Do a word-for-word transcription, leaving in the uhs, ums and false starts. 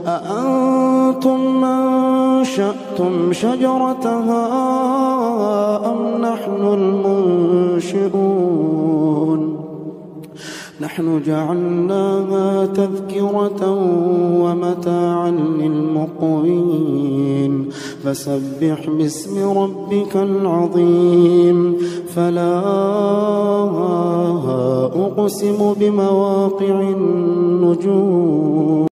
أأنتم أنشأتم شجرتها أم نحن المنشئون نحن جعلناها تذكرة ومتاعا للمقوين فسبح باسم ربك العظيم فلا أقسم بمواقع النجوم